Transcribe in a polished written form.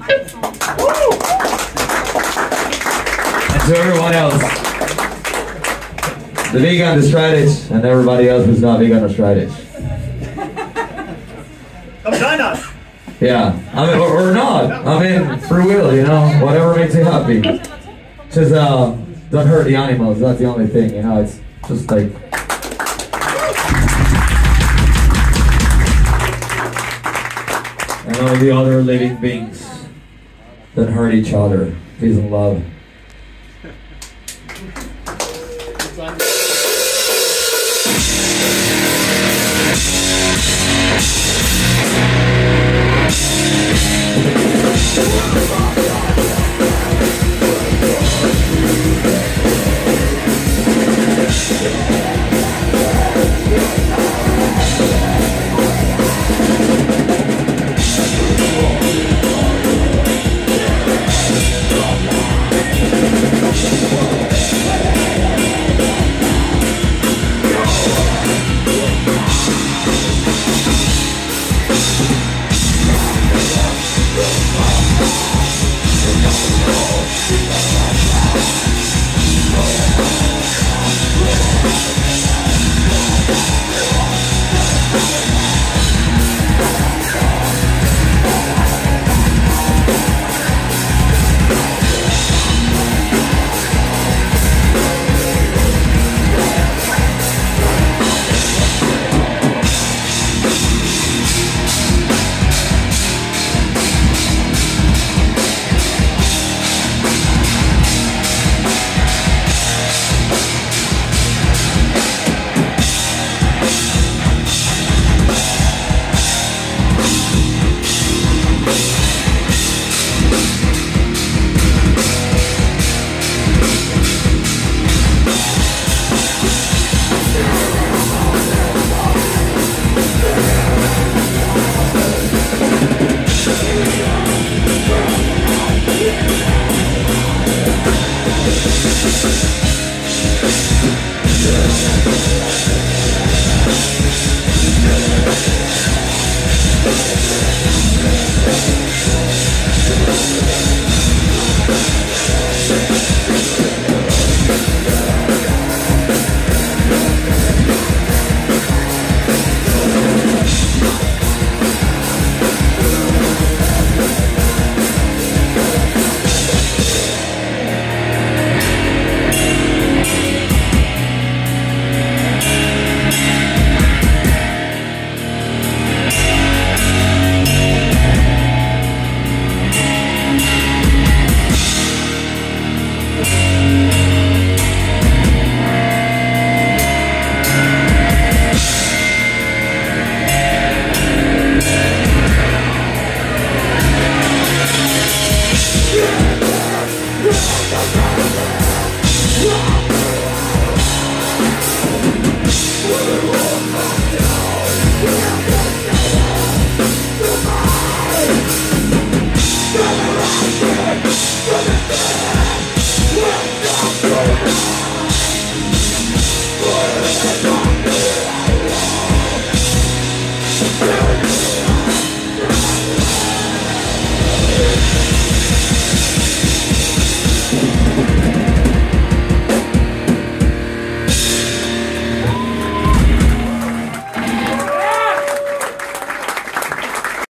And to everyone else, the vegan, the straight edge, and everybody else who's not vegan or straight edge. Come join us. Yeah, I mean, or not. I mean, free will, you know, whatever makes you happy. Just don't hurt the animals. That's the only thing, you know. It's just like. And all the other living beings that hurt each other. Peace and love.